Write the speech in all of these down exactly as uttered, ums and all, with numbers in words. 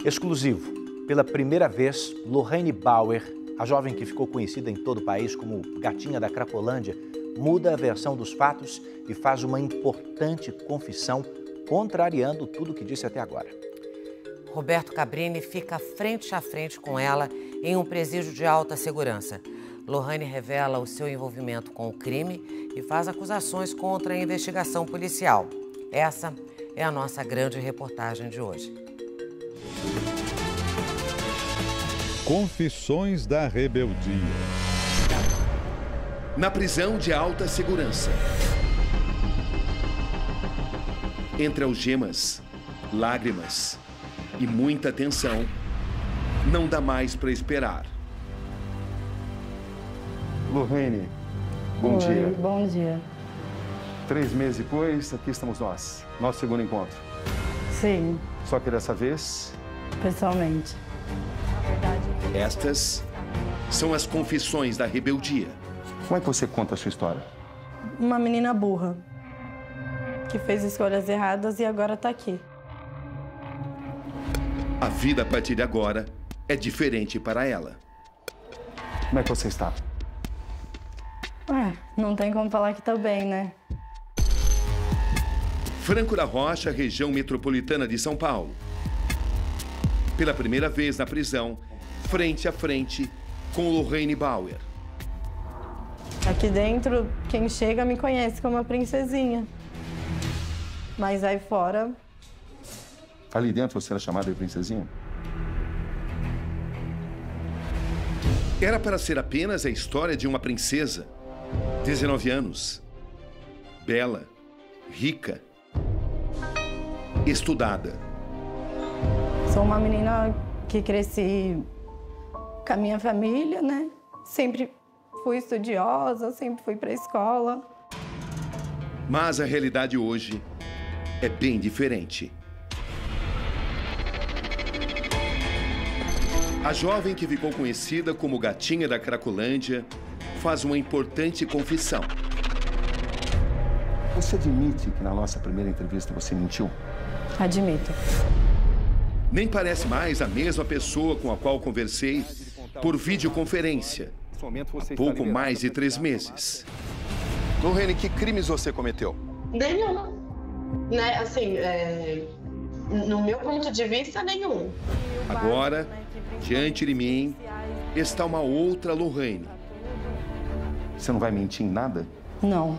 Exclusivo. Pela primeira vez, Lorraine Bauer, a jovem que ficou conhecida em todo o país como Gatinha da Cracolândia, muda a versão dos fatos e faz uma importante confissão, contrariando tudo o que disse até agora. Roberto Cabrini fica frente a frente com ela em um presídio de alta segurança. Lorraine revela o seu envolvimento com o crime e faz acusações contra a investigação policial. Essa é a nossa grande reportagem de hoje. Confissões da rebeldia. Na prisão de alta segurança. Entre algemas, lágrimas e muita tensão, não dá mais para esperar. Lorraine, bom Oi, dia. Bom dia. Três meses depois, aqui estamos nós. Nosso segundo encontro. Sim, Só que dessa vez, pessoalmente. Estas são as confissões da rebeldia. como é que você conta a sua história? Uma menina burra que fez escolhas erradas e agora tá aqui. A vida a partir de agora é diferente para ela. Como é que você está? Ué, não tem como falar que tá bem, né? Franco da Rocha, região metropolitana de São Paulo. Pela primeira vez na prisão, frente a frente com Lorraine Bauer. Aqui dentro, quem chega me conhece como a princesinha. Mas aí fora, Ali dentro você era chamada de princesinha? Era para ser apenas a história de uma princesa. dezenove anos. Bela, rica, estudada. sou uma menina que cresci com a minha família, né? Sempre fui estudiosa, sempre fui pra escola. Mas a realidade hoje é bem diferente. A jovem que ficou conhecida como Gatinha da Cracolândia faz uma importante confissão. Você admite que na nossa primeira entrevista você mentiu? Admito. Nem parece mais a mesma pessoa com a qual conversei por videoconferência há pouco mais de três meses. Lorraine, que crimes você cometeu? Nenhum. Né? Assim, é... no meu ponto de vista, nenhum. Agora, diante de mim, está uma outra Lorraine. Você não vai mentir em nada? Não.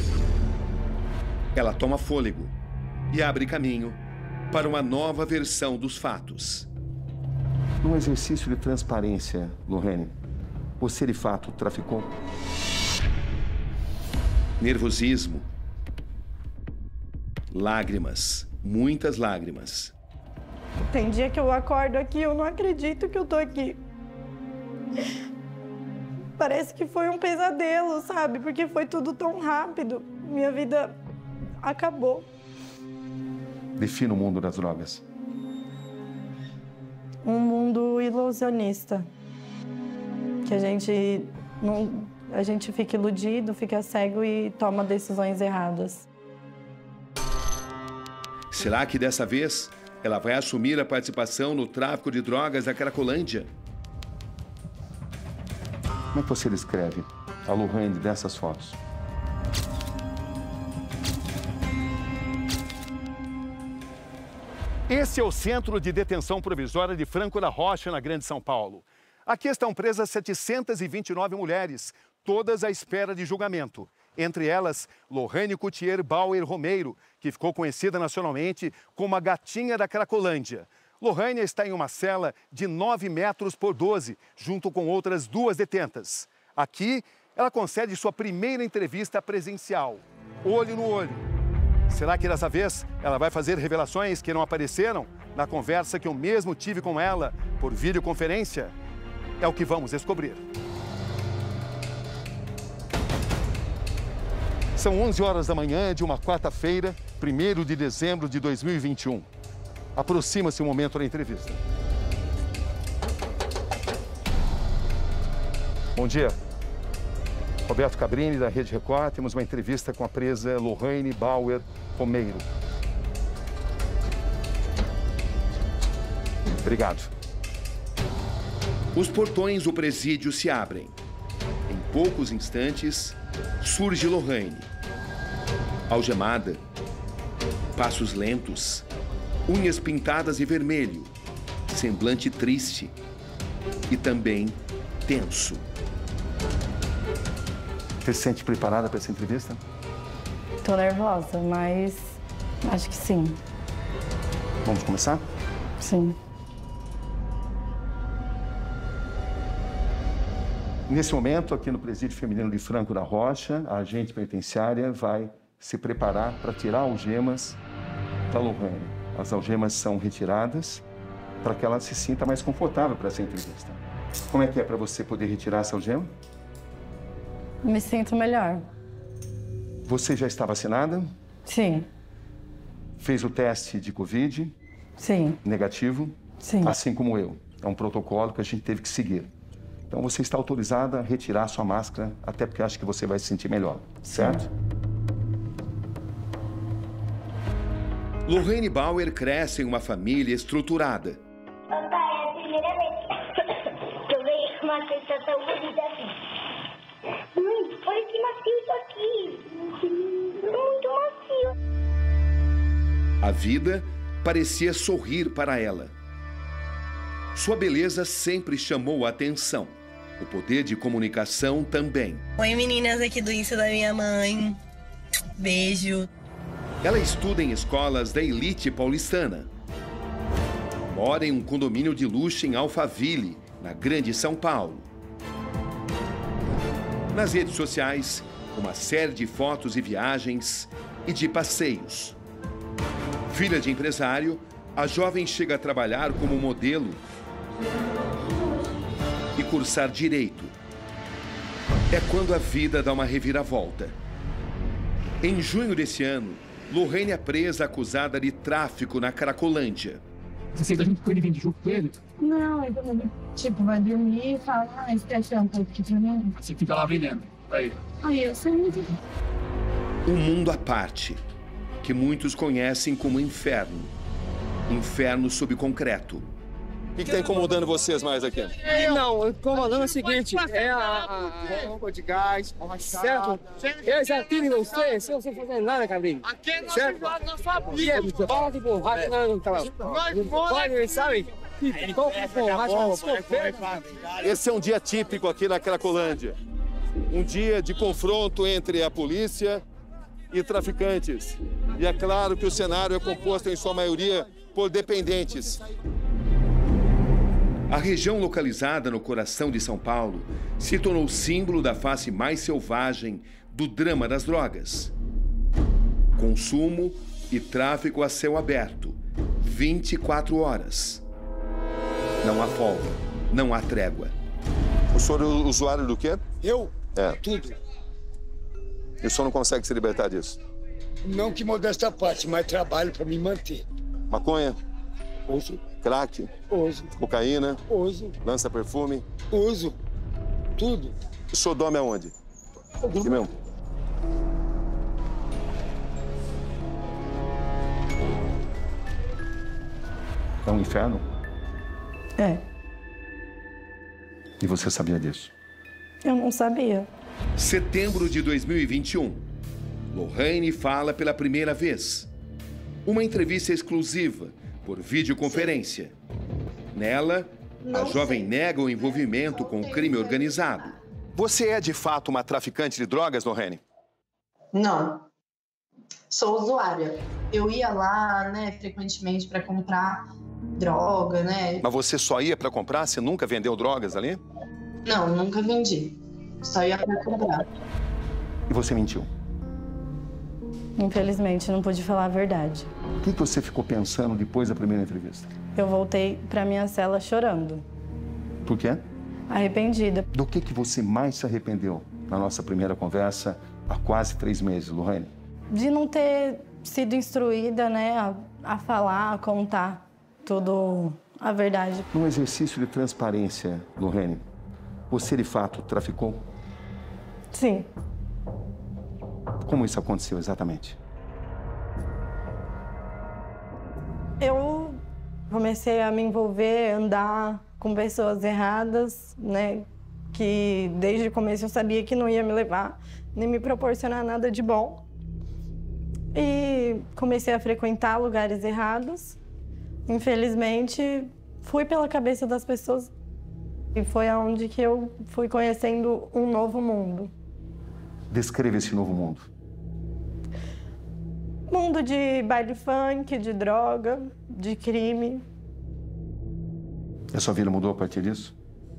Ela toma fôlego e abre caminho para uma nova versão dos fatos. Num exercício de transparência, Lorraine, você de fato traficou? Nervosismo, lágrimas, muitas lágrimas. Tem dia que eu acordo aqui e eu não acredito que eu tô aqui. Parece que foi um pesadelo, sabe? Porque foi tudo tão rápido. Minha vida acabou. Defina o mundo das drogas. Um mundo ilusionista. Que a gente não, a gente fica iludido, fica cego e toma decisões erradas. Será que dessa vez ela vai assumir a participação no tráfico de drogas da Cracolândia? Como é que você descreve a Lorraine dessas fotos? Esse é o Centro de Detenção Provisória de Franco da Rocha, na Grande São Paulo. Aqui estão presas setecentas e vinte e nove mulheres, todas à espera de julgamento. Entre elas, Lorraine Coutier Bauer Romeiro, que ficou conhecida nacionalmente como a Gatinha da Cracolândia. Lorraine está em uma cela de nove metros por doze, junto com outras duas detentas. Aqui, ela concede sua primeira entrevista presencial, olho no olho. Será que dessa vez ela vai fazer revelações que não apareceram na conversa que eu mesmo tive com ela por videoconferência? É o que vamos descobrir. São onze horas da manhã de uma quarta-feira, primeiro de dezembro de dois mil e vinte e um. Aproxima-se o momento da entrevista. Bom dia. Roberto Cabrini, da Rede Record. Temos uma entrevista com a presa Lorraine Bauer Romeiro. Obrigado. Os portões do presídio se abrem. Em poucos instantes, surge Lorraine. Algemada, passos lentos, unhas pintadas de vermelho, semblante triste e também tenso. Você se sente preparada para essa entrevista? Tô nervosa, mas acho que sim. Vamos começar? Sim. Nesse momento, aqui no Presídio Feminino de Franco da Rocha, a agente penitenciária vai se preparar para tirar algemas da Lorraine. As algemas são retiradas para que ela se sinta mais confortável para essa entrevista. Como é que é para você poder retirar essa algema? Me sinto melhor. Você já está vacinada? Sim. Fez o teste de Covid? Sim. Negativo? Sim. Assim como eu. É um protocolo que a gente teve que seguir. Então você está autorizada a retirar a sua máscara, até porque acho que você vai se sentir melhor, certo? Sim. Lorraine Bauer cresce em uma família estruturada. Papai, é a primeira vez que eu vejo uma sensação bonita assim. Mãe, olha que macio isso aqui. Muito macio. A vida parecia sorrir para ela. Sua beleza sempre chamou a atenção. O poder de comunicação também. Oi, meninas, aqui do Insta da minha mãe. Beijo. Ela estuda em escolas da elite paulistana. Mora em um condomínio de luxo em Alphaville, na Grande São Paulo. Nas redes sociais, uma série de fotos e viagens e de passeios. Filha de empresário, a jovem chega a trabalhar como modelo e cursar direito. É quando a vida dá uma reviravolta. Em junho desse ano, Lorraine é presa acusada de tráfico na Cracolândia. Você senta junto com ele, vem de junto com ele? Não, ele, tipo, vai dormir e fala, ah, esquece um pouco aqui pra mim. Você fica lá vendendo, aí. Aí eu sei. Um mundo à parte, que muitos conhecem como inferno. Inferno sob concreto. O que está incomodando vocês mais aqui? Não, incomodando é o seguinte, é a roupa de gás, certo? Eu já tive você, sem você fazer nada, cabrinho. Certo? E é, bola de borracha, não, tá lá. Pode, sabe? Esse é um dia típico aqui na Cracolândia. Um dia de confronto entre a polícia e traficantes. E é claro que o cenário é composto, em sua maioria, por dependentes. A região localizada no coração de São Paulo se tornou símbolo da face mais selvagem do drama das drogas. Consumo e tráfico a céu aberto, vinte e quatro horas. Não há folga, não há trégua. O senhor é usuário do quê? Eu? É. Tudo. E o senhor não consegue se libertar disso? Não que modesta parte, mas trabalho para me manter. Maconha? Uso. Crack? Uso. Cocaína? Uso. Lança perfume? Uso. Tudo. O senhor dorme aonde? Aqui mesmo? É um inferno? É. E você sabia disso? Eu não sabia. Setembro de dois mil e vinte e um. Lorraine fala pela primeira vez. Uma entrevista exclusiva, por videoconferência. Nela, a jovem nega o envolvimento com o crime organizado. Você é, de fato, uma traficante de drogas, Lorraine? Não. Sou usuária. Eu ia lá, né, frequentemente para comprar droga, né? Mas você só ia para comprar? Você nunca vendeu drogas ali? Não, nunca vendi. Só ia para comprar. E você mentiu? Infelizmente, não pude falar a verdade. O que você ficou pensando depois da primeira entrevista? Eu voltei para minha cela chorando. Por quê? Arrependida. Do que, que você mais se arrependeu na nossa primeira conversa há quase três meses, Lorraine? De não ter sido instruída, né, a, a falar, a contar tudo a verdade. Num exercício de transparência, Lorraine, você de fato traficou? Sim. Como isso aconteceu exatamente? Eu comecei a me envolver, andar com pessoas erradas, né? Que desde o começo eu sabia que não ia me levar, nem me proporcionar nada de bom. E comecei a frequentar lugares errados. Infelizmente, fui pela cabeça das pessoas e foi aonde que eu fui conhecendo um novo mundo. Descreva esse novo mundo. Mundo de baile funk, de droga, de crime. E a sua vida mudou a partir disso?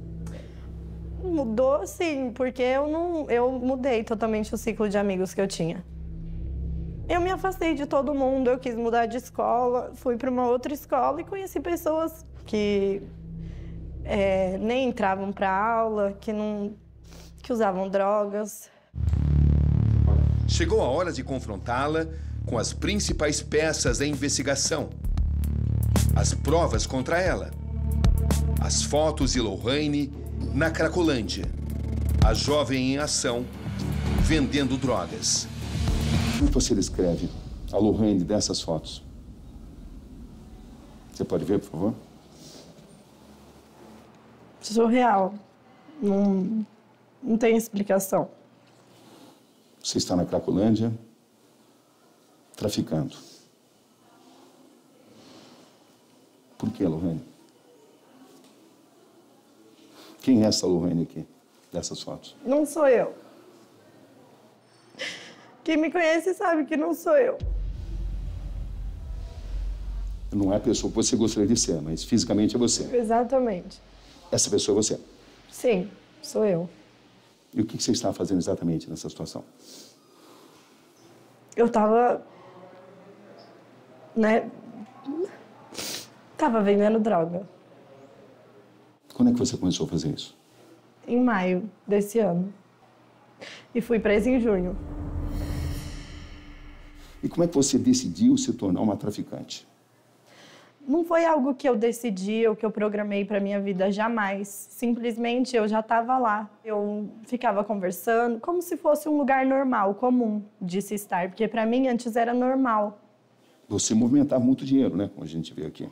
Mudou, sim, porque eu não, eu mudei totalmente o ciclo de amigos que eu tinha. Eu me afastei de todo mundo, eu quis mudar de escola, fui para uma outra escola e conheci pessoas que é, nem entravam para aula, que não, que usavam drogas. Chegou a hora de confrontá-la com as principais peças da investigação. As provas contra ela. As fotos de Lohane na Cracolândia. A jovem em ação, vendendo drogas. Como você descreve a Lohane dessas fotos? Você pode ver, por favor? Surreal. Não, não tem explicação. Você está na Cracolândia, traficando. Por que, Lohane? Quem é essa Lohane aqui, dessas fotos? Não sou eu. Quem me conhece sabe que não sou eu. Não é a pessoa que você gostaria de ser, mas fisicamente é você. Exatamente. Essa pessoa é você? Sim, sou eu. E o que você está fazendo exatamente nessa situação? Eu tava, né, tava vendendo droga. Quando é que você começou a fazer isso? Em maio desse ano. E fui presa em junho. E como é que você decidiu se tornar uma traficante? Não foi algo que eu decidi ou que eu programei para minha vida, jamais. Simplesmente eu já estava lá. Eu ficava conversando como se fosse um lugar normal, comum de se estar, porque para mim antes era normal. Você movimentava muito dinheiro, né? Como a gente vê aqui.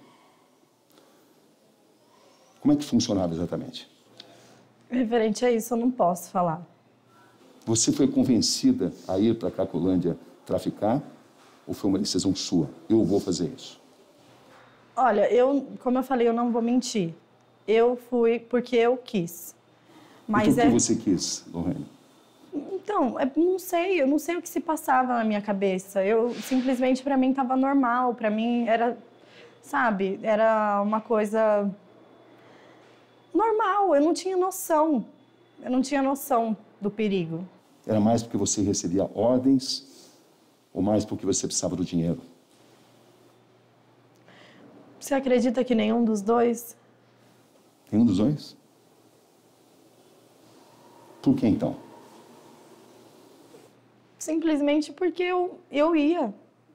Como é que funcionava exatamente? Referente a isso, eu não posso falar. Você foi convencida a ir para a Cracolândia traficar ou foi uma decisão sua? Eu vou fazer isso. Olha, eu, como eu falei, eu não vou mentir. Eu fui porque eu quis. Mas então, é... o que você quis, Lohane? Então, eu não sei, eu não sei o que se passava na minha cabeça. Eu, simplesmente, para mim, estava normal. Para mim, era, sabe, era uma coisa normal. Eu não tinha noção. Eu não tinha noção do perigo. Era mais porque você recebia ordens ou mais porque você precisava do dinheiro? Você acredita que nenhum dos dois? Nenhum dos dois? Por que, então? Simplesmente porque eu, eu ia.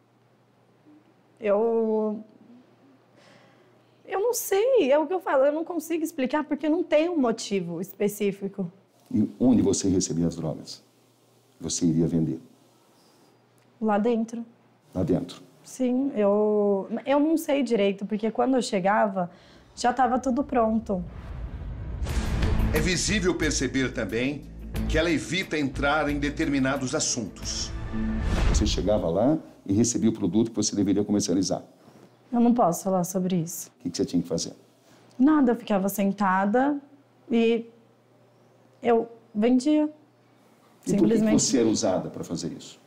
Eu... Eu não sei, é o que eu falo, eu não consigo explicar porque não tem um motivo específico. E onde você recebia as drogas? Você iria vender? Lá dentro. Lá dentro? Sim, eu, eu não sei direito, porque quando eu chegava, já estava tudo pronto. É visível perceber também que ela evita entrar em determinados assuntos. Você chegava lá e recebia o produto que você deveria comercializar. Eu não posso falar sobre isso. O que você tinha que fazer? Nada, eu ficava sentada e eu vendia. E Simplesmente. por que você era usada para fazer isso?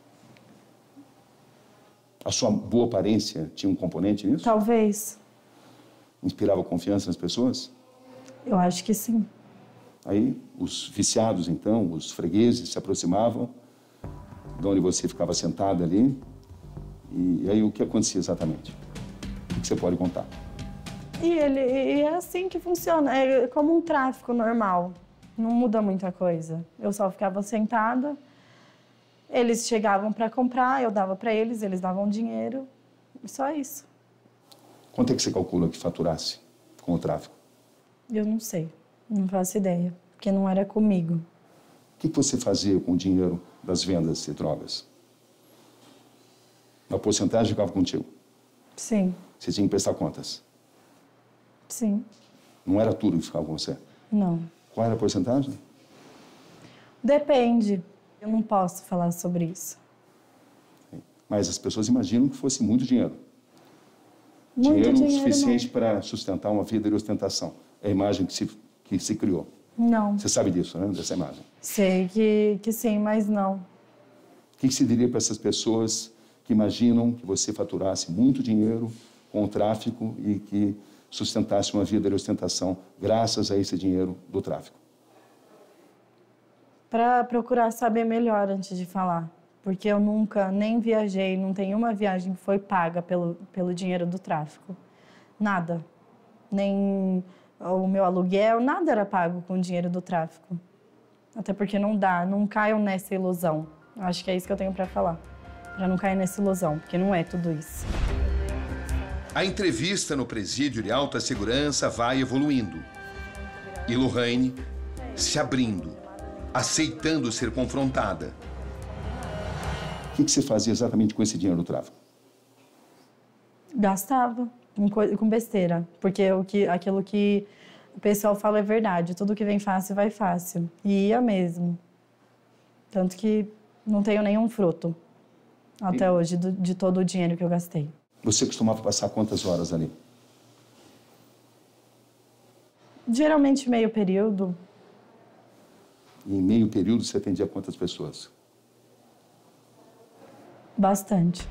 A sua boa aparência tinha um componente nisso? Talvez. Inspirava confiança nas pessoas? Eu acho que sim. Aí, os viciados, então, os fregueses se aproximavam de onde você ficava sentada ali. E aí, o que acontecia exatamente? O que você pode contar? E, ele, e é assim que funciona. É como um tráfico normal. Não muda muita coisa. Eu só ficava sentada. Eles chegavam para comprar, eu dava para eles, eles davam dinheiro. Só isso. Quanto é que você calcula que faturasse com o tráfico? Eu não sei. Não faço ideia. Porque não era comigo. O que você fazia com o dinheiro das vendas de drogas? Uma porcentagem ficava contigo? Sim. Você tinha que prestar contas? Sim. Não era tudo que ficava com você? Não. Qual era a porcentagem? Depende. Eu não posso falar sobre isso. Mas as pessoas imaginam que fosse muito dinheiro. Muito dinheiro, dinheiro suficiente para sustentar uma vida de ostentação. É a imagem que se, que se criou. Não. Você sabe disso, né? Dessa imagem. Sei que, que sim, mas não. O que, que se diria para essas pessoas que imaginam que você faturasse muito dinheiro com o tráfico e que sustentasse uma vida de ostentação graças a esse dinheiro do tráfico? Para procurar saber melhor antes de falar. Porque eu nunca nem viajei, não tem uma viagem que foi paga pelo, pelo dinheiro do tráfico. Nada. Nem o meu aluguel, nada era pago com o dinheiro do tráfico. Até porque não dá, não caiam nessa ilusão. Acho que é isso que eu tenho para falar. Para não cair nessa ilusão, porque não é tudo isso. A entrevista no presídio de alta segurança vai evoluindo. E Lorraine se abrindo, aceitando ser confrontada. O que, que você fazia exatamente com esse dinheiro do tráfico? Gastava com, com besteira, porque o que, aquilo que o pessoal fala é verdade. Tudo que vem fácil, vai fácil. E ia mesmo. Tanto que não tenho nenhum fruto até e... hoje do, de todo o dinheiro que eu gastei. Você costumava passar quantas horas ali? Geralmente meio período. E em meio período você atendia quantas pessoas? Bastante.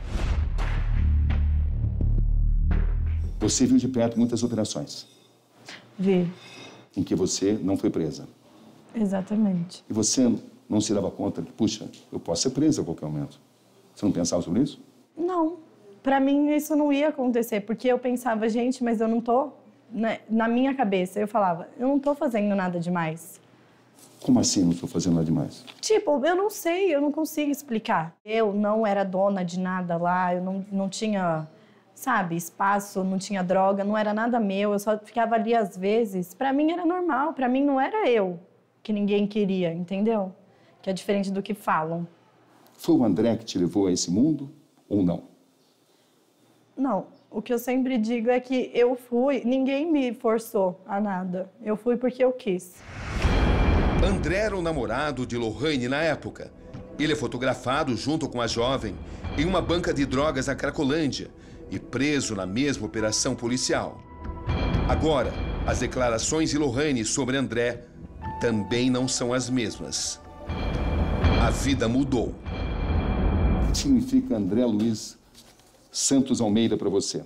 Você viu de perto muitas operações? Vi. Em que você não foi presa? Exatamente. E você não se dava conta que, puxa, eu posso ser presa a qualquer momento? Você não pensava sobre isso? Não. Para mim, isso não ia acontecer, porque eu pensava, gente, mas eu não tô... Né? Na minha cabeça, eu falava, eu não tô fazendo nada demais. Como assim não estou fazendo nada demais? Tipo, eu não sei, eu não consigo explicar. Eu não era dona de nada lá, eu não, não tinha, sabe, espaço, não tinha droga, não era nada meu, eu só ficava ali às vezes. Pra mim era normal, pra mim não era eu que ninguém queria, entendeu? Que é diferente do que falam. Foi o André que te levou a esse mundo ou não? Não, o que eu sempre digo é que eu fui, ninguém me forçou a nada. Eu fui porque eu quis. André era o namorado de Lorraine na época. Ele é fotografado junto com a jovem em uma banca de drogas na Cracolândia e preso na mesma operação policial. Agora, as declarações de Lorraine sobre André também não são as mesmas. A vida mudou. O que significa André Luiz Santos Almeida para você?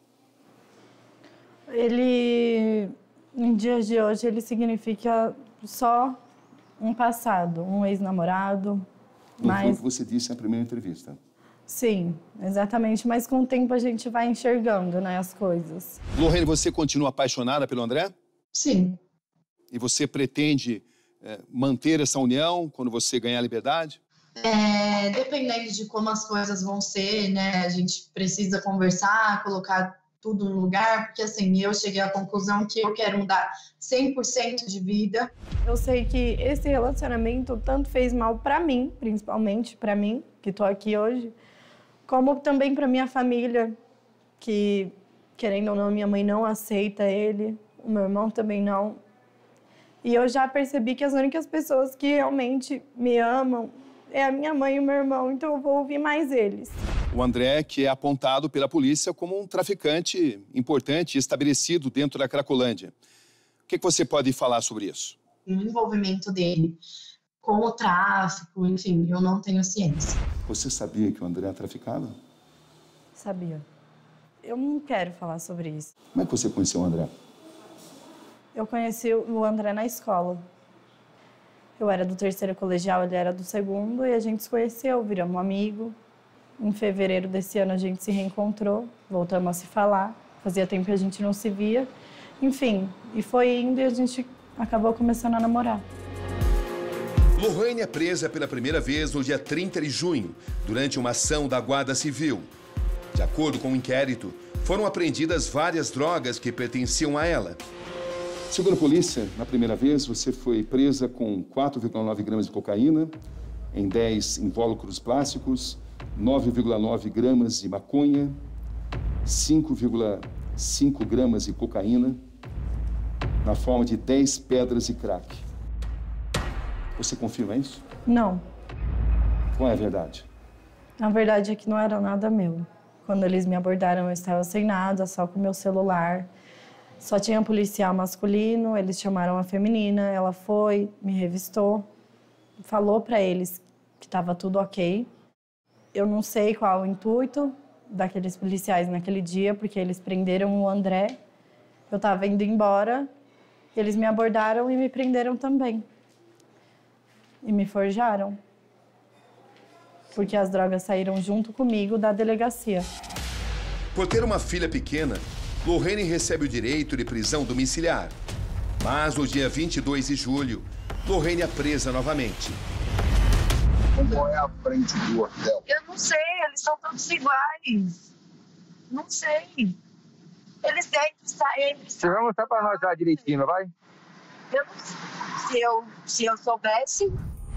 Ele, em dias de hoje, ele significa só um passado, um ex-namorado. Não mas... foi o que você disse na primeira entrevista. Sim, exatamente. Mas com o tempo a gente vai enxergando, né, as coisas. Lorraine, você continua apaixonada pelo André? Sim. E você pretende é, manter essa união quando você ganhar a liberdade? É, dependendo de como as coisas vão ser, né, a gente precisa conversar, colocar tudo no lugar, porque assim, eu cheguei à conclusão que eu quero mudar cem por cento de vida. Eu sei que esse relacionamento tanto fez mal pra mim, principalmente pra mim, que tô aqui hoje, como também pra minha família, que, querendo ou não, minha mãe não aceita ele, o meu irmão também não. E eu já percebi que as únicas pessoas que realmente me amam é a minha mãe e o meu irmão, então eu vou ouvir mais eles. O André, que é apontado pela polícia como um traficante importante e estabelecido dentro da Cracolândia. O que, que você pode falar sobre isso? O envolvimento dele com o tráfico, enfim, eu não tenho ciência. Você sabia que o André traficava? Sabia. Eu não quero falar sobre isso. Como é que você conheceu o André? Eu conheci o André na escola. Eu era do terceiro colegial, ele era do segundo, e a gente se conheceu, viramos um amigo. Em fevereiro desse ano a gente se reencontrou, voltamos a se falar. Fazia tempo que a gente não se via. Enfim, e foi indo e a gente acabou começando a namorar. Lorraine é presa pela primeira vez no dia trinta de junho, durante uma ação da Guarda Civil. De acordo com o inquérito, foram apreendidas várias drogas que pertenciam a ela. Segundo a polícia, na primeira vez, você foi presa com quatro vírgula nove gramas de cocaína, em dez invólucros plásticos, nove vírgula nove gramas de maconha, cinco vírgula cinco gramas de cocaína na forma de dez pedras de crack. Você confirma isso? Não. Qual é a verdade? A verdade é que não era nada meu. Quando eles me abordaram, eu estava sem nada, só com meu celular. Só tinha um policial masculino, eles chamaram a feminina, ela foi, me revistou, falou para eles que estava tudo ok. Eu não sei qual o intuito daqueles policiais naquele dia, porque eles prenderam o André. Eu estava indo embora, eles me abordaram e me prenderam também. E me forjaram. Porque as drogas saíram junto comigo da delegacia. Por ter uma filha pequena, Lorraine recebe o direito de prisão domiciliar. Mas no dia vinte e dois de julho, Lorraine é presa novamente. Como é a frente do hotel? Eu não sei, eles são todos iguais. Não sei. Eles têm que sair. Você vai mostrar pra nós lá direitinho, não vai? Eu não sei. Se eu, se eu soubesse...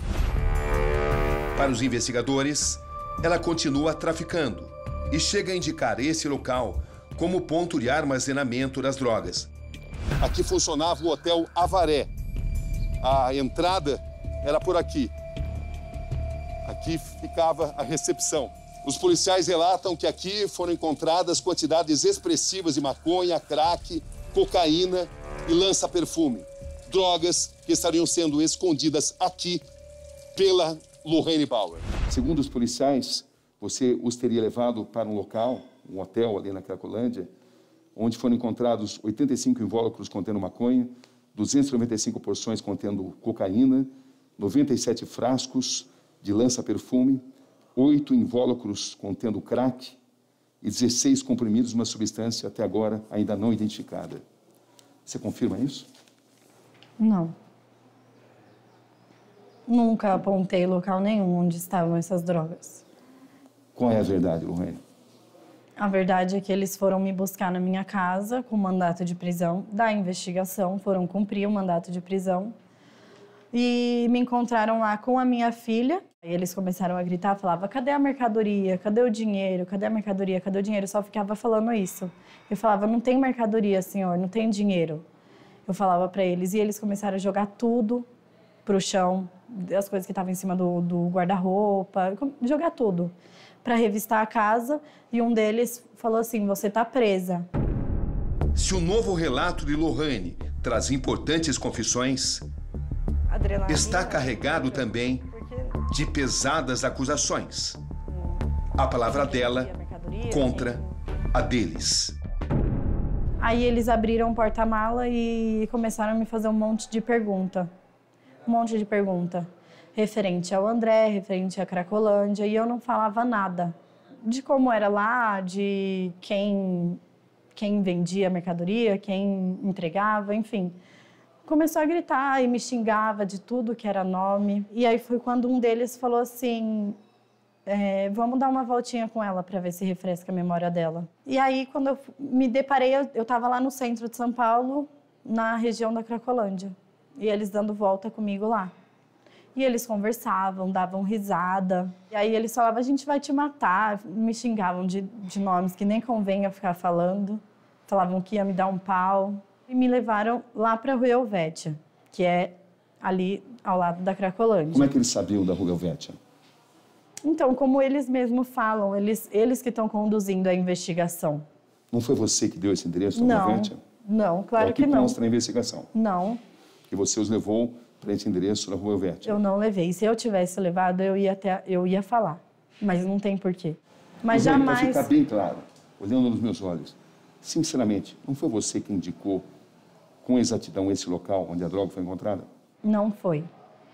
Para os investigadores, ela continua traficando e chega a indicar esse local como ponto de armazenamento das drogas. Aqui funcionava o Hotel Avaré. A entrada era por aqui. Aqui ficava a recepção. Os policiais relatam que aqui foram encontradas quantidades expressivas de maconha, crack, cocaína e lança-perfume. Drogas que estariam sendo escondidas aqui pela Lorraine Bauer. Segundo os policiais, você os teria levado para um local, um hotel ali na Cracolândia, onde foram encontrados oitenta e cinco invólucros contendo maconha, duzentas e noventa e cinco porções contendo cocaína, noventa e sete frascos de lança-perfume, oito invólucros contendo crack e dezesseis comprimidos de uma substância até agora ainda não identificada. Você confirma isso? Não. Nunca apontei local nenhum onde estavam essas drogas. Qual é a verdade, Lorraine? A verdade é que eles foram me buscar na minha casa com mandato de prisão da investigação, foram cumprir o mandato de prisão e me encontraram lá com a minha filha. E eles começaram a gritar, falava, cadê a mercadoria? Cadê o dinheiro? Cadê a mercadoria? Cadê o dinheiro? Eu só ficava falando isso. Eu falava, não tem mercadoria, senhor, não tem dinheiro. Eu falava para eles e eles começaram a jogar tudo pro chão, as coisas que estavam em cima do, do guarda-roupa, jogar tudo para revistar a casa. E um deles falou assim, você tá presa. Se o novo relato de Lorraine traz importantes confissões, Adrenalina. Está carregado também de pesadas acusações. A palavra dela contra a deles. Aí eles abriram o porta-mala e começaram a me fazer um monte de pergunta. Um monte de pergunta. Referente ao André, referente à Cracolândia. E eu não falava nada. De como era lá, de quem, quem vendia a mercadoria, quem entregava, enfim. Começou a gritar e me xingava de tudo que era nome. E aí foi quando um deles falou assim, é, vamos dar uma voltinha com ela para ver se refresca a memória dela. E aí, quando eu me deparei, eu estava lá no centro de São Paulo, na região da Cracolândia. E eles dando volta comigo lá. E eles conversavam, davam risada. E aí eles falavam, a gente vai te matar. Me xingavam de, de nomes que nem convém eu ficar falando. Falavam que ia me dar um pau. E me levaram lá para a Rua Helvétia, que é ali ao lado da Cracolândia. Como é que eles sabiam da Rua Helvétia? Então, como eles mesmos falam, eles, eles que estão conduzindo a investigação. Não foi você que deu esse endereço da Rua Helvétia? Não, claro é que não. Consta na investigação? Não. Que você os levou para esse endereço da Rua Helvétia? Eu não levei. Se eu tivesse levado, eu ia, até, eu ia falar. Mas não tem porquê. Mas Lorraine, jamais... para ficar bem claro, olhando nos meus olhos, sinceramente, não foi você que indicou com exatidão esse local onde a droga foi encontrada? Não foi.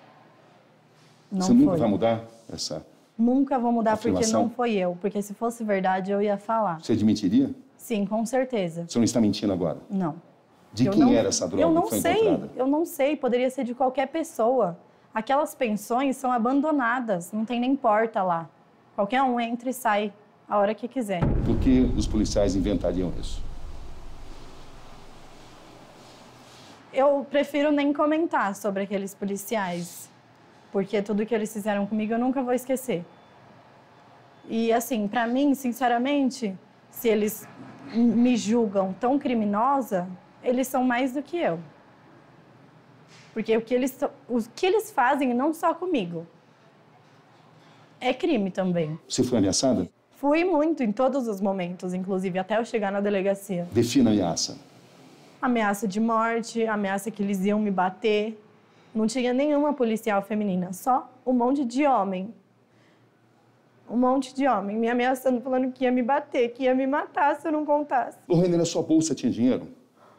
Não Você nunca foi. vai mudar essa Nunca vou mudar afirmação? Porque não foi eu. Porque se fosse verdade, eu ia falar. Você admitiria? Sim, com certeza. Você não está mentindo agora? Não. De eu quem não, era essa droga eu não que foi sei, encontrada? Eu não sei, poderia ser de qualquer pessoa. Aquelas pensões são abandonadas, não tem nem porta lá. Qualquer um entra e sai a hora que quiser. Por que os policiais inventariam isso? Eu prefiro nem comentar sobre aqueles policiais, porque tudo que eles fizeram comigo eu nunca vou esquecer. E assim, pra mim, sinceramente, se eles me julgam tão criminosa, eles são mais do que eu. Porque o que eles, o que eles fazem, não só comigo, é crime também. Você foi ameaçada? Fui muito, em todos os momentos, inclusive até eu chegar na delegacia. Defina a ameaça. Ameaça de morte, ameaça que eles iam me bater. Não tinha nenhuma policial feminina, só um monte de homem. Um monte de homem me ameaçando, falando que ia me bater, que ia me matar se eu não contasse. Lorraine, na sua bolsa tinha dinheiro?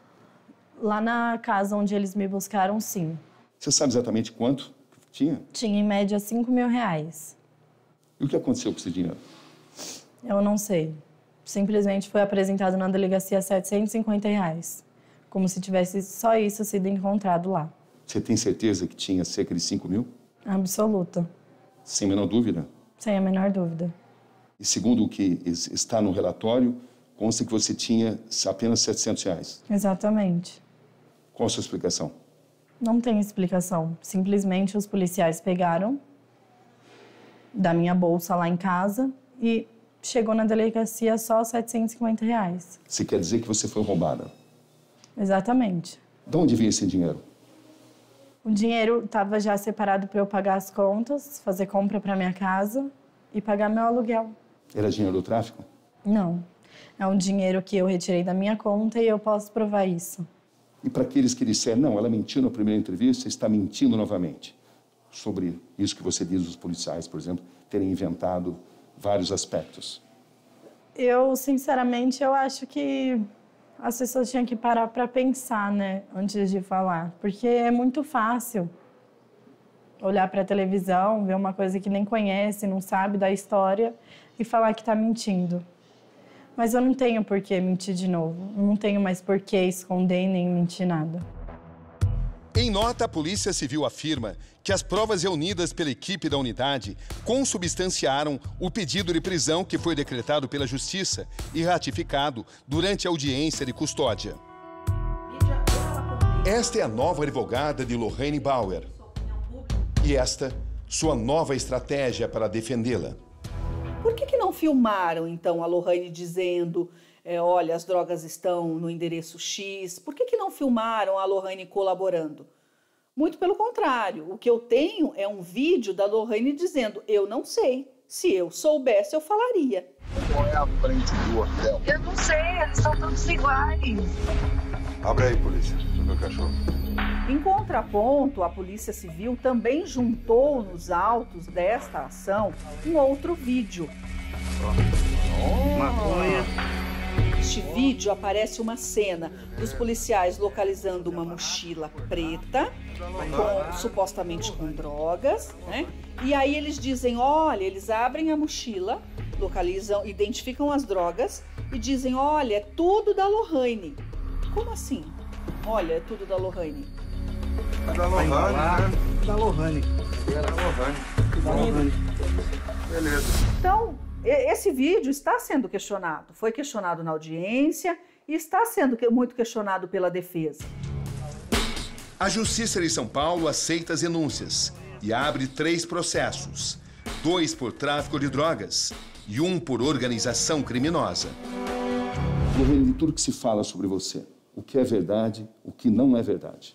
Lá na casa onde eles me buscaram, sim. Você sabe exatamente quanto tinha? Tinha, em média, cinco mil reais. E o que aconteceu com esse dinheiro? Eu não sei. Simplesmente foi apresentado na delegacia setecentos e cinquenta reais. Como se tivesse só isso sido encontrado lá. Você tem certeza que tinha cerca de cinco mil? Absoluta. Sem a menor dúvida? Sem a menor dúvida. E segundo o que está no relatório, consta que você tinha apenas setecentos reais. Exatamente. Qual a sua explicação? Não tem explicação. Simplesmente os policiais pegaram da minha bolsa lá em casa e chegou na delegacia só setecentos e cinquenta reais. Você quer dizer que você foi roubada? Exatamente. De onde vinha esse dinheiro? O dinheiro estava já separado para eu pagar as contas, fazer compra para minha casa e pagar meu aluguel. Era dinheiro do tráfico? Não. É um dinheiro que eu retirei da minha conta e eu posso provar isso. E para aqueles que disseram, não, ela mentiu na primeira entrevista, está mentindo novamente. Sobre isso que você diz, os policiais, por exemplo, terem inventado vários aspectos. Eu, sinceramente, eu acho que as pessoas tinham que parar para pensar, né, antes de falar. Porque é muito fácil olhar para a televisão, ver uma coisa que nem conhece, não sabe da história e falar que está mentindo. Mas eu não tenho por que mentir de novo. Não tenho mais por que esconder nem mentir nada. Em nota, a Polícia Civil afirma que as provas reunidas pela equipe da unidade consubstanciaram o pedido de prisão que foi decretado pela Justiça e ratificado durante a audiência de custódia. Esta é a nova advogada de Lorraine Bauer. E esta, sua nova estratégia para defendê-la. Por que que não filmaram, então, a Lorraine dizendo, é, olha, as drogas estão no endereço X? Por que que não filmaram a Lorraine colaborando? Muito pelo contrário, o que eu tenho é um vídeo da Lorraine dizendo, eu não sei, se eu soubesse eu falaria. Qual é a frente do hotel? Eu não sei, eles são todos iguais. Abre aí, polícia, do meu cachorro. Em contraponto, a Polícia Civil também juntou nos autos desta ação um outro vídeo. Maconha. Neste vídeo aparece uma cena dos policiais localizando uma mochila preta, com, supostamente com drogas, né? E aí eles dizem, olha, eles abrem a mochila, localizam, identificam as drogas e dizem, olha, é tudo da Lorraine. Como assim? Olha, é tudo da Lorraine. É da Lorraine, né? Da Lorraine. É da Lorraine. Da Lorraine. Beleza. Então, esse vídeo está sendo questionado. Foi questionado na audiência e está sendo muito questionado pela defesa. A Justiça de São Paulo aceita as denúncias e abre três processos. Dois por tráfico de drogas e um por organização criminosa. Lorraine, de tudo que se fala sobre você, o que é verdade, o que não é verdade?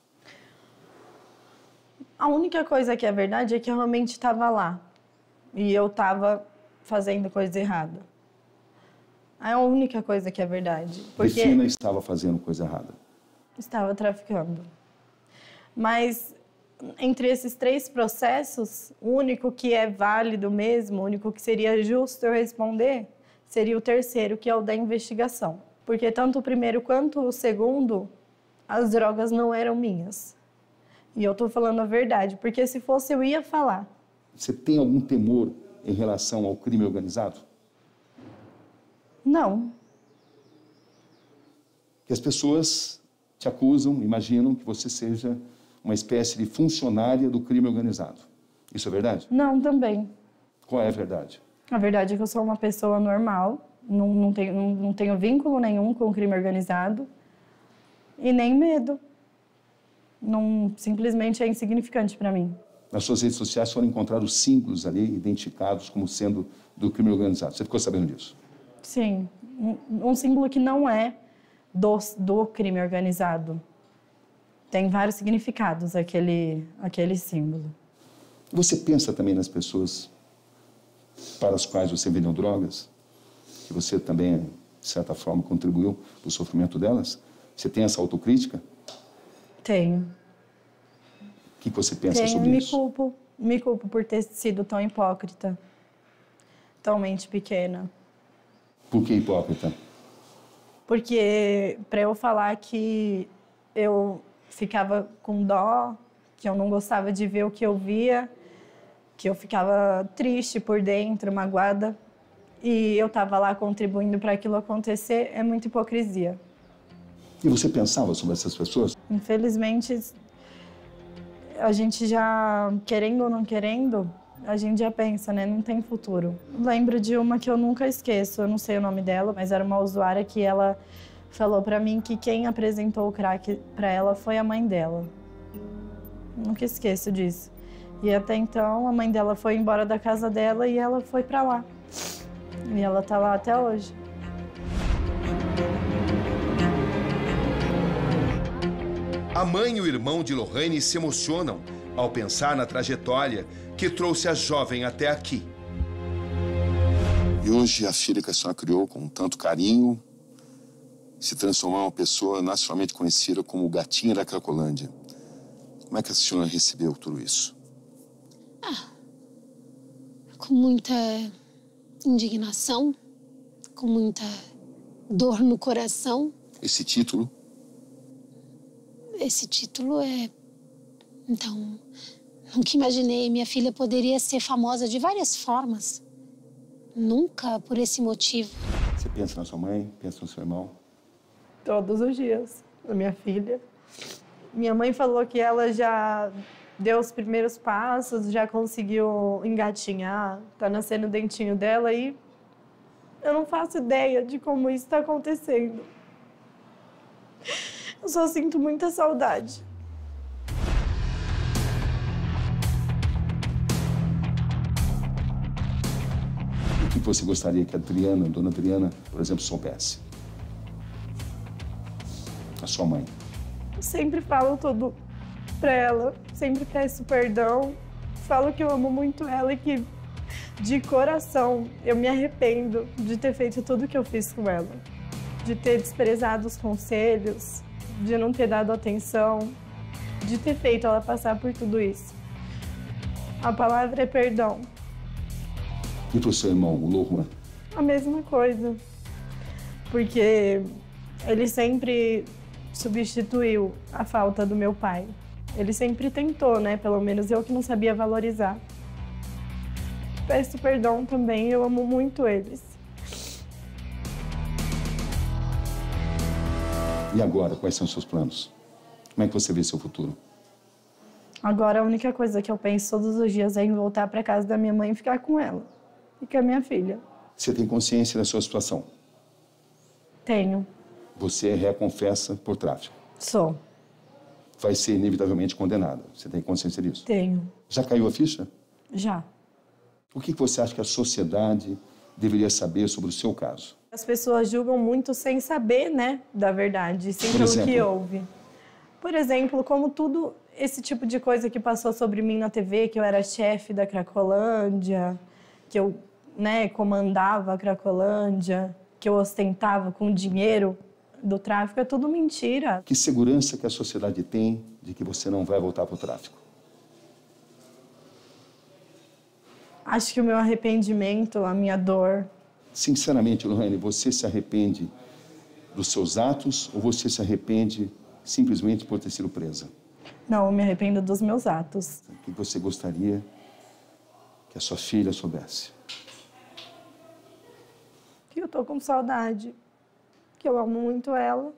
A única coisa que é verdade é que eu realmente estava lá. E eu estava fazendo coisa errada. É a única coisa que é verdade. Porque Defina estava fazendo coisa errada. Estava traficando. Mas entre esses três processos, o único que é válido mesmo, o único que seria justo eu responder, seria o terceiro, que é o da investigação. Porque tanto o primeiro quanto o segundo, as drogas não eram minhas. E eu estou falando a verdade, porque se fosse eu ia falar. Você tem algum temor em relação ao crime organizado? Não. Que as pessoas te acusam, imaginam que você seja uma espécie de funcionária do crime organizado. Isso é verdade? Não, também. Qual é a verdade? A verdade é que eu sou uma pessoa normal, não, não, tenho, não, não tenho vínculo nenhum com o crime organizado e nem medo. Não, simplesmente é insignificante para mim. Nas suas redes sociais foram encontrados símbolos ali, identificados como sendo do crime organizado. Você ficou sabendo disso? Sim. Um, um símbolo que não é do, do crime organizado. tem vários significados aquele, aquele símbolo. Você pensa também nas pessoas para as quais você vendeu drogas? Que você também, de certa forma, contribuiu para o sofrimento delas? Você tem essa autocrítica? Tenho. O que você pensa Tenho, sobre me isso? Culpo, me culpo por ter sido tão hipócrita, tão mente pequena. Por que hipócrita? Porque para eu falar que eu ficava com dó, que eu não gostava de ver o que eu via, que eu ficava triste por dentro, magoada, e eu estava lá contribuindo para aquilo acontecer, é muita hipocrisia. E você pensava sobre essas pessoas? Infelizmente, a gente já, querendo ou não querendo, a gente já pensa, né? Não tem futuro. Lembro de uma que eu nunca esqueço, eu não sei o nome dela, mas era uma usuária que ela falou pra mim que quem apresentou o crack pra ela foi a mãe dela. Nunca esqueço disso. E até então, a mãe dela foi embora da casa dela e ela foi pra lá. E ela tá lá até hoje. A mãe e o irmão de Lorraine se emocionam ao pensar na trajetória que trouxe a jovem até aqui. E hoje a filha que a senhora criou com tanto carinho se transformou em uma pessoa nacionalmente conhecida como Gatinha da Cracolândia. Como é que a senhora recebeu tudo isso? Ah, com muita indignação, com muita dor no coração. Esse título? Esse título é... Então, nunca imaginei. Minha filha poderia ser famosa de várias formas. Nunca por esse motivo. Você pensa na sua mãe, pensa no seu irmão? Todos os dias, na minha filha. Minha mãe falou que ela já deu os primeiros passos, já conseguiu engatinhar, tá nascendo o dentinho dela e eu não faço ideia de como isso está acontecendo. Eu só sinto muita saudade. O que você gostaria que a Adriana, a dona Adriana, por exemplo, soubesse? A sua mãe. Eu sempre falo tudo pra ela, sempre peço perdão, falo que eu amo muito ela e que, de coração, eu me arrependo de ter feito tudo que eu fiz com ela. De ter desprezado os conselhos, de não ter dado atenção, de ter feito ela passar por tudo isso. A palavra é perdão. E pro seu irmão, o Lohan? A mesma coisa. Porque ele sempre substituiu a falta do meu pai. Ele sempre tentou, né? Pelo menos eu que não sabia valorizar. Peço perdão também, eu amo muito eles. E agora, quais são os seus planos? Como é que você vê seu futuro? Agora, a única coisa que eu penso todos os dias é em voltar para casa da minha mãe e ficar com ela. E com a minha filha. Você tem consciência da sua situação? Tenho. Você reconfessa por tráfico? Sou. Vai ser inevitavelmente condenada. Você tem consciência disso? Tenho. Já caiu a ficha? Já. O que você acha que a sociedade deveria saber sobre o seu caso? As pessoas julgam muito sem saber, né, da verdade, sem pelo que houve. Por exemplo, como tudo esse tipo de coisa que passou sobre mim na T V, que eu era chefe da Cracolândia, que eu, né, comandava a Cracolândia, que eu ostentava com dinheiro do tráfico, é tudo mentira. Que segurança que a sociedade tem de que você não vai voltar para o tráfico? Acho que o meu arrependimento, a minha dor... Sinceramente, Lorraine, você se arrepende dos seus atos ou você se arrepende simplesmente por ter sido presa? Não, eu me arrependo dos meus atos. O que você gostaria que a sua filha soubesse? Que eu tô com saudade, que eu amo muito ela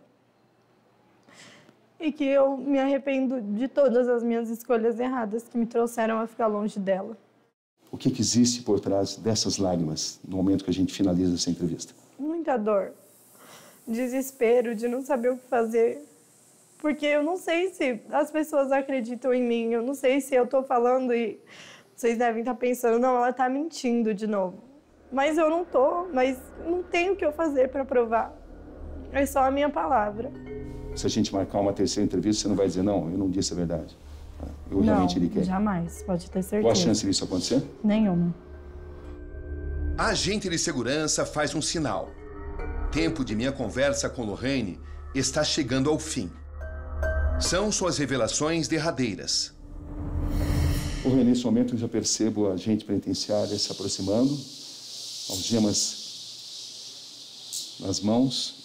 e que eu me arrependo de todas as minhas escolhas erradas que me trouxeram a ficar longe dela. O que, que existe por trás dessas lágrimas no momento que a gente finaliza essa entrevista? Muita dor, desespero de não saber o que fazer, porque eu não sei se as pessoas acreditam em mim, eu não sei se eu tô falando e vocês devem estar pensando, não, ela tá mentindo de novo. Mas eu não tô, mas não tenho o que eu fazer para provar. É só a minha palavra. Se a gente marcar uma terceira entrevista, você não vai dizer, não, eu não disse a verdade. Eu realmente lhe quero. Jamais, pode ter certeza. Qual a chance disso acontecer? Nenhuma. A agente de segurança faz um sinal. Tempo de minha conversa com Lorraine está chegando ao fim. São suas revelações derradeiras. Lorraine, nesse momento eu já percebo a agente penitenciária se aproximando, algemas nas mãos.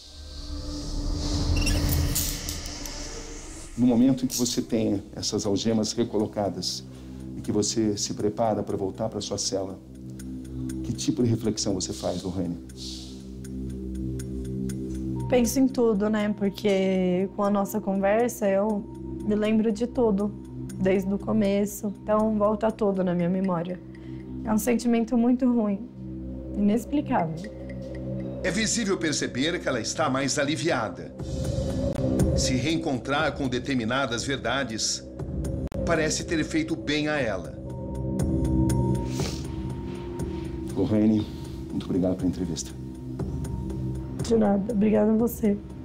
No momento em que você tem essas algemas recolocadas e que você se prepara para voltar para sua cela, que tipo de reflexão você faz, Lorraine? Penso em tudo, né? Porque com a nossa conversa eu me lembro de tudo, desde o começo. Então volta tudo na minha memória. É um sentimento muito ruim, inexplicável. É visível perceber que ela está mais aliviada. Se reencontrar com determinadas verdades parece ter feito bem a ela. Lorraine, muito obrigado pela entrevista. De nada, obrigada a você.